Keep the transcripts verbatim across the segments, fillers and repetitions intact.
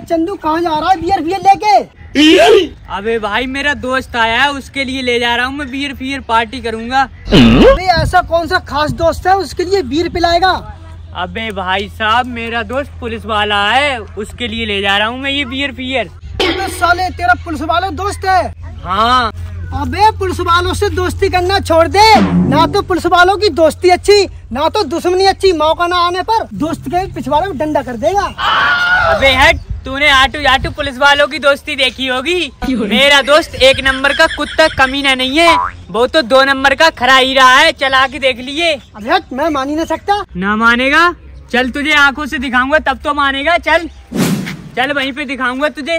चंदू कहाँ जा रहा है बियर फियर लेके? अबे भाई मेरा दोस्त आया है, उसके लिए ले जा रहा हूँ मैं बियर फियर पार्टी करूँगा। अबे ऐसा कौन सा खास दोस्त है उसके लिए बियर पिलाएगा? अबे भाई साहब मेरा दोस्त पुलिस वाला है, उसके लिए ले जा रहा हूँ मैं ये बियर फियर। अबे साले तेरा पुलिस वाला दोस्त है? हाँ। अबे पुलिस वालों से दोस्ती करना छोड़ दे, ना तो पुलिस वालों की दोस्ती अच्छी ना तो दुश्मनी अच्छी। मौका ना आने पर दोस्त के पिछवाड़े में डंडा कर देगा। अबे हट, तूने आटू आटू पुलिस वालों की दोस्ती देखी होगी। मेरा दोस्त एक नंबर का कुत्ता कमीना नहीं है, वो तो दो नंबर का खरा ही रहा है, चला के देख लिए। अबे हट, मैं मान ही नहीं सकता। ना मानेगा? चल तुझे आंखों से दिखाऊंगा तब तो मानेगा। चल चल वहीं पे दिखाऊंगा तुझे।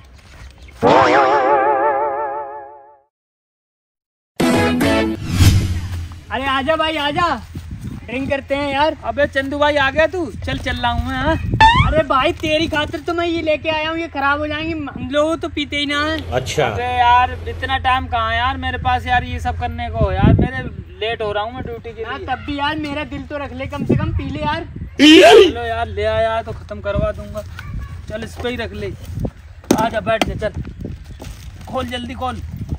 अरे आजा भाई आजा, ड्रिंक करते हैं यार। अबे चंदू भाई आ गया तू? चल चल रहा हूँ मैं। हाँ? अरे भाई तेरी खातिर तो मैं ये लेके आया हूँ, ये खराब हो जाएंगी, हम लोग तो पीते ही ना है। अच्छा। अबे यार इतना टाइम कहाँ है यार मेरे पास यार ये सब करने को। यार मेरे लेट हो रहा हूँ मैं ड्यूटी के लिए। तब भी यार मेरा दिल तो रख ले, कम से कम पी ले यार। चलो यार ले आया तो खत्म करवा दूंगा। चल इस पे ही रख ले। आजा बैठ जा, चल खोल जल्दी खोल।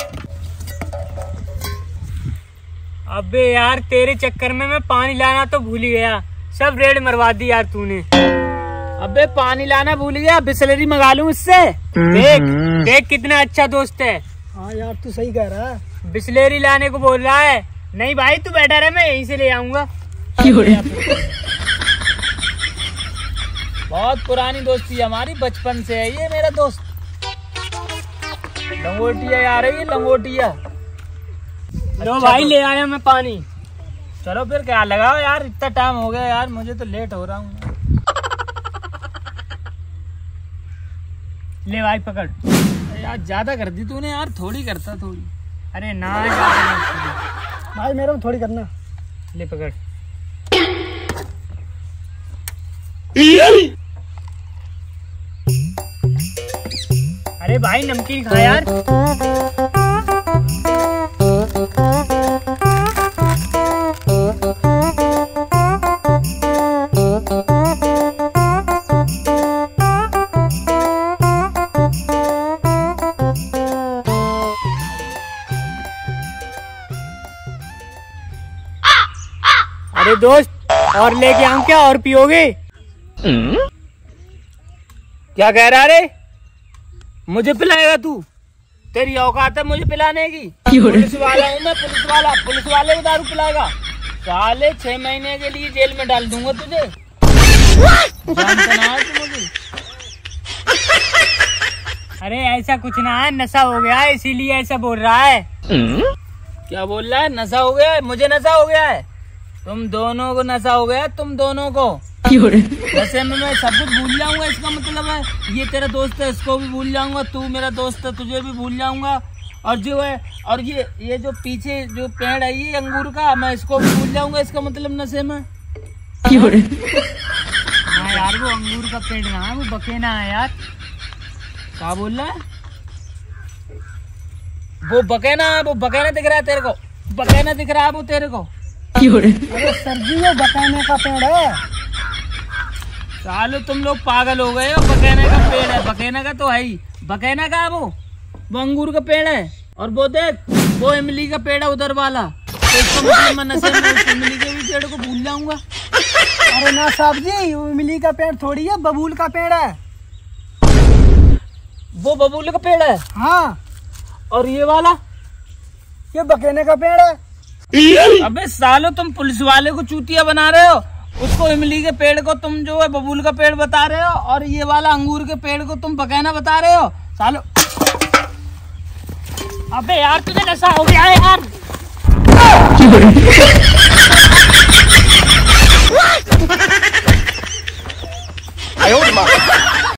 अबे यार तेरे चक्कर में मैं पानी लाना तो भूल ही गया, सब रेड मरवा दी यार तूने। अबे पानी लाना भूल गया, बिस्लरी मंगा लूं इससे। देख देख कितना अच्छा दोस्त है। हाँ यार तू सही कह रहा है। बिस्लरी लाने को बोल रहा है। नहीं भाई तू बैठा रहे, मैं यहीं से ले आऊंगा। बहुत पुरानी दोस्ती है हमारी, बचपन से है ये मेरा दोस्त। लंगोटिया यार है ये लंगोटिया। लो भाई ले आया मैं पानी। चलो फिर क्या लगाओ यार, इतना टाइम हो गया यार, मुझे तो लेट हो रहा हूँ। ले भाई पकड़। यार ज्यादा कर दी तूने यार, थोड़ी करता थोड़ी। अरे ना भाई मेरे में थोड़ी करना। ले पकड़। अरे भाई नमकीन खा यार। अरे दोस्त और लेके आऊं क्या, और पियोगे? क्या कह रहा रे? मुझे पिलाएगा तू? तेरी औकात है मुझे पिलाने की? पुलिस वाला हूँ मैं, पुलिस वाला। पुलिस वाले को दारू पिलाएगा? साले छह महीने के लिए जेल में डाल दूंगा तुझे। जानता ना है तू मुझे? अरे ऐसा कुछ ना है, नशा हो गया है इसीलिए ऐसा बोल रहा है। क्या बोल रहा है? नशा हो गया है? मुझे नशा हो गया है? तुम दोनों को नशा हो गया, तुम दोनों को। वैसे में मैं सब कुछ भूल जाऊंगा, इसका मतलब है ये तेरा दोस्त है इसको भी भूल जाऊंगा, तू मेरा दोस्त है तुझे भी भूल जाऊंगा, और जो है और ये ये जो पीछे जो पेड़ है ये अंगूर का, मैं इसको भी भूल जाऊंगा, इसका मतलब नशे में। हाँ यार वो अंगूर का पेड़ ना है, वो बकेना है यार। क्या बोल रहा है? वो बकेना है, वो बकेना दिख रहा है तेरे को? बकेना दिख रहा है वो तेरे को? अरे सर जी वो बकाने का पेड़ है। सालो तुम लोग पागल हो गए हो, बकेना का पेड़ है, बकेना का तो है ही। बकेना का वो वो अंगूर का पेड़ है, और वो देख वो इमली का पेड़ है उधर वाला। तो इसका मतलब मैं नशे में उस इमली के भी पेड़ को भूल जाऊंगा। अरे ना साहब जी, वो इमली का पेड़ थोड़ी है, बबूल का पेड़ है। वो बबूल का पेड़ है? हाँ। और ये वाला? ये बकेने का पेड़ है। अबे सालो तुम पुलिस वाले को चूतिया बना रहे हो, उसको इमली के पेड़ को तुम जो है बबूल का पेड़ बता रहे हो, और ये वाला अंगूर के पेड़ को तुम बकैना बता रहे हो सालो। अबे यार तुझे नशा हो गया है यार।